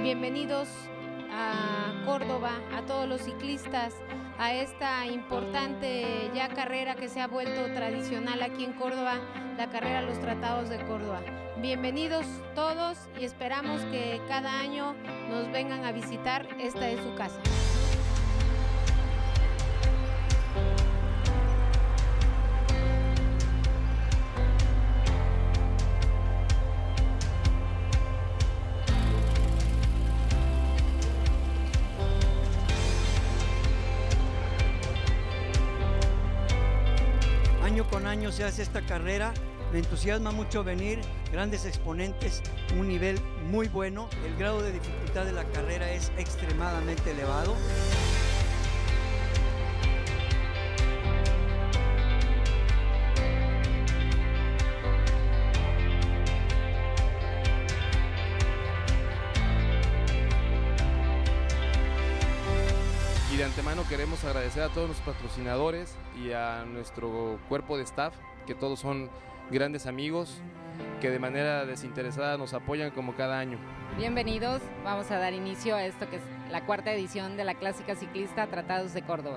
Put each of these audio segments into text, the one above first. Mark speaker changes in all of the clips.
Speaker 1: Bienvenidos a Córdoba, a todos los ciclistas, a esta importante ya carrera que se ha vuelto tradicional aquí en Córdoba, la carrera Los Tratados de Córdoba. Bienvenidos todos y esperamos que cada año nos vengan a visitar. Esta es su casa.
Speaker 2: Año con año se hace esta carrera, me entusiasma mucho venir, grandes exponentes, un nivel muy bueno, el grado de dificultad de la carrera es extremadamente elevado.
Speaker 3: Y de antemano queremos agradecer a todos los patrocinadores y a nuestro cuerpo de staff, que todos son grandes amigos, que de manera desinteresada nos apoyan como cada año.
Speaker 4: Bienvenidos, vamos a dar inicio a esto que es la cuarta edición de la clásica ciclista Tratados de Córdoba.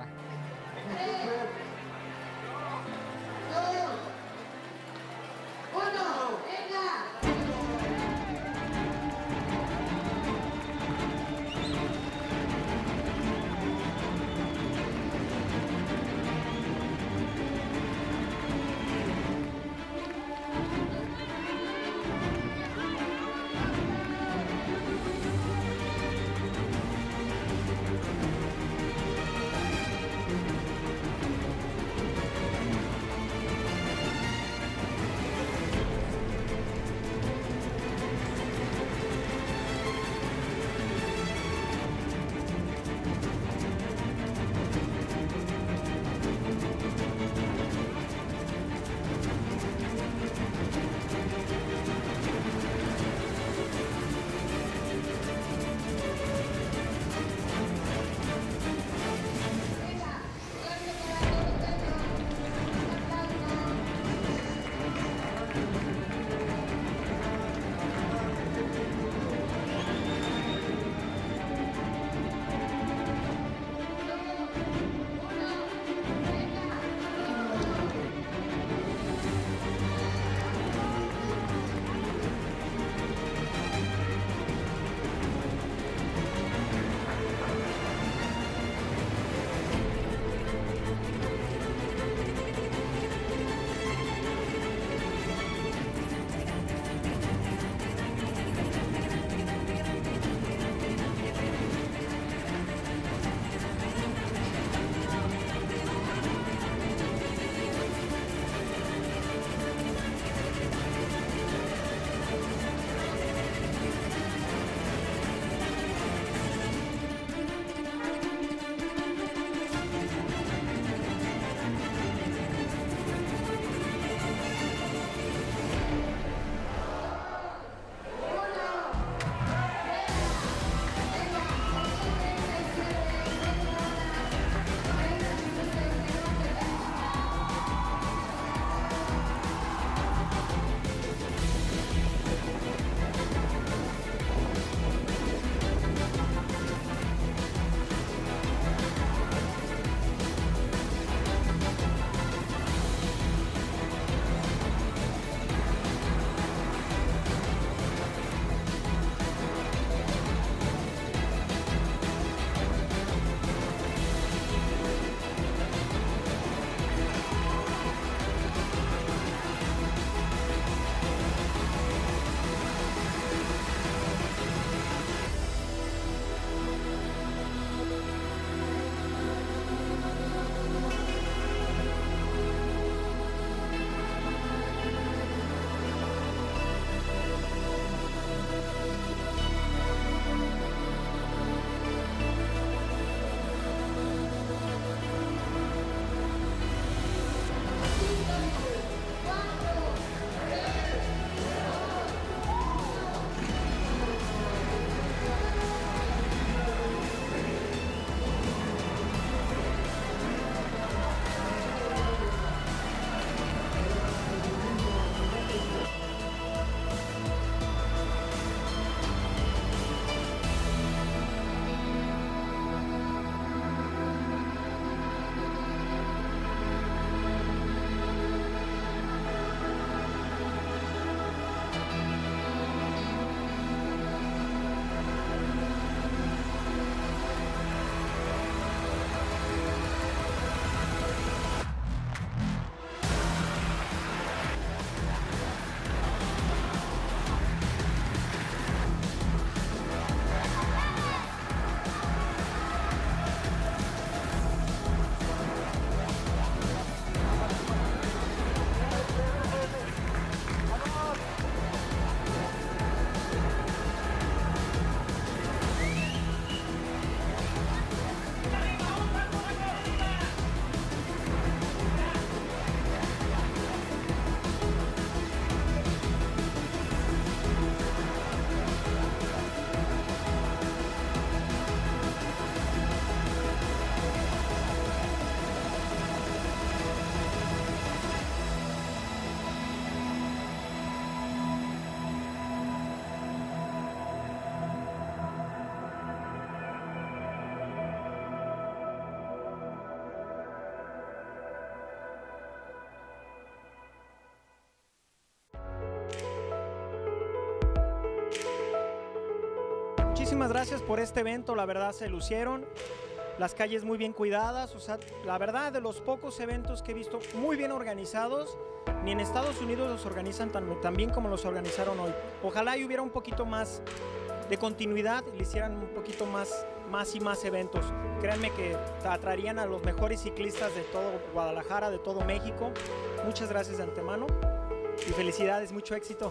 Speaker 5: muchísimas gracias por este evento, la verdad se lucieron, las calles muy bien cuidadas, o sea, la verdad de los pocos eventos que he visto muy bien organizados, ni en Estados Unidos los organizan tan bien como los organizaron hoy. Ojalá y hubiera un poquito más de continuidad y le hicieran un poquito más y más eventos. Créanme que atraerían a los mejores ciclistas de todo Guadalajara, de todo México. Muchas gracias de antemano y felicidades, mucho éxito.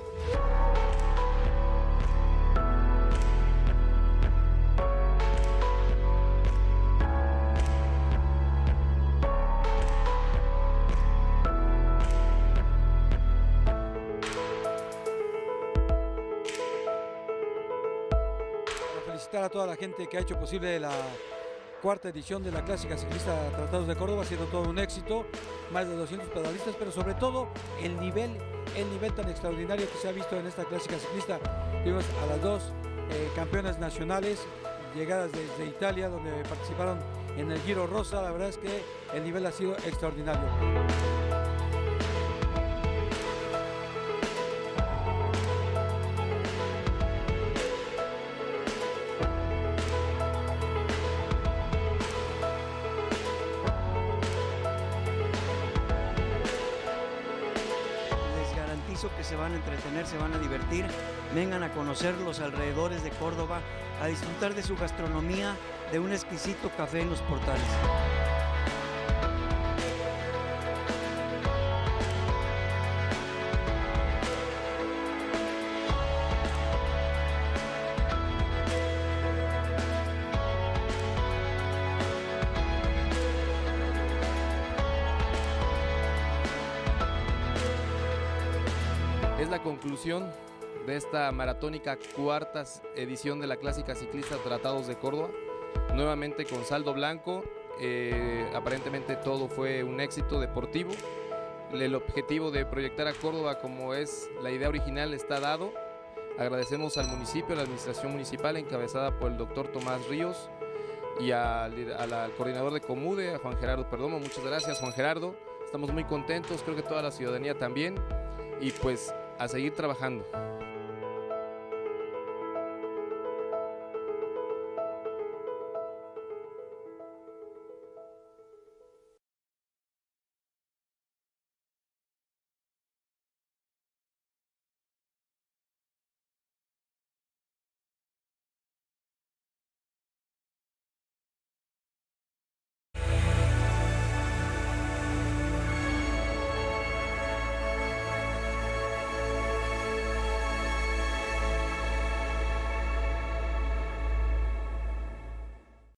Speaker 6: Felicitar a toda la gente que ha hecho posible la cuarta edición de la Clásica Ciclista Tratados de Córdoba, ha sido todo un éxito, más de 200 pedalistas, pero sobre todo el nivel tan extraordinario que se ha visto en esta Clásica Ciclista. Vimos a las dos campeonas nacionales llegadas desde Italia, donde participaron en el Giro Rosa. La verdad es que el nivel ha sido extraordinario.
Speaker 2: Que se van a entretener, se van a divertir, vengan a conocer los alrededores de Córdoba, a disfrutar de su gastronomía, de un exquisito café en los Portales.
Speaker 3: Es la conclusión de esta maratónica cuarta edición de la Clásica Ciclista Tratados de Córdoba, nuevamente con saldo blanco. Aparentemente todo fue un éxito deportivo. El objetivo de proyectar a Córdoba como es la idea original está dado. Agradecemos al municipio, a la administración municipal encabezada por el doctor Tomás Ríos y al coordinador de Comude, a Juan Gerardo Perdomo. Muchas gracias, Juan Gerardo. Estamos muy contentos, creo que toda la ciudadanía también, y pues a seguir trabajando.